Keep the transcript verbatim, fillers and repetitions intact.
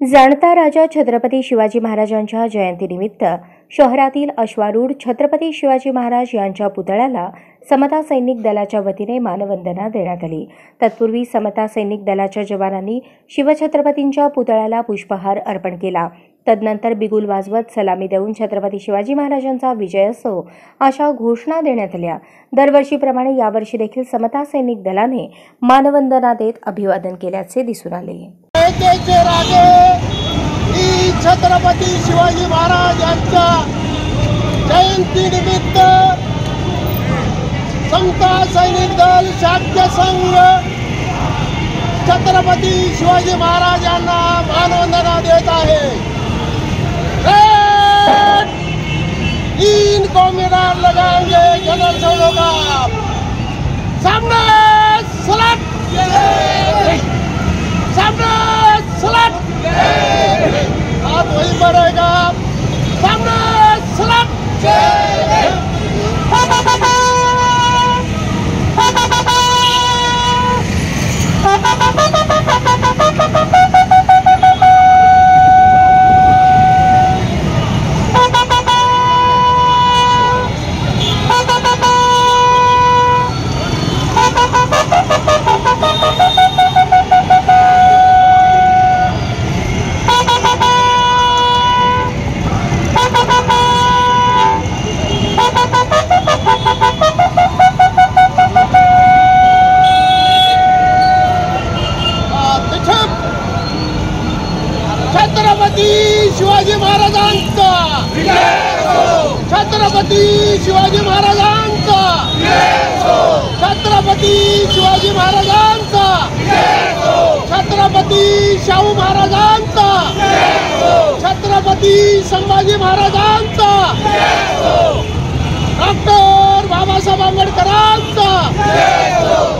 जाणता राजा छत्रपती शिवाजी महाराजांच्या जयंतीनिमित्त शहरातील अश्वारूढ छत्रपती शिवाजी महाराज यांच्या पुतळ्याला समता सैनिक दलाच्या वतीने मानवंदना देण्यात आली। तत्पूर्वी समता सैनिक दलाच्या जवानांनी शिवछत्रपतींच्या पुतळ्याला पुष्पहार अर्पण केला। तदनंतर बिगुल वाजवत सलामी देऊन छत्रपती शिवाजी महाराजांचा विजय असो अशा घोषणा देण्यात आल्या। दरवर्षीप्रमाणे यावर्षी देखील समता सैनिक दलाने मानवंदना देत अभिवादन केल्याचे दिसून आले। छत्रपती शिवाजी महाराज यांच्या जयंतीनिमित्त समता सैनिक दल शाक्य संघ छत्रपती शिवाजी महाराज यांना मानवंदना देत आहे। तीन को मीनार लगाएंगे जनरल सैनिकों का सामने सलाट सामने सलाट हाथ वही बढ़ेगा सामने सलाट छत्रपती शिवाजी महाराजांचा छत्रपती शिवाजी महाराजांचा छत्रपती शिवाजी महाराजांचा छत्रपती शाहू महाराजांचा छत्रपती संभाजी महाराजांचा डॉक्टर बाबासाहेब आंबेडकरांचा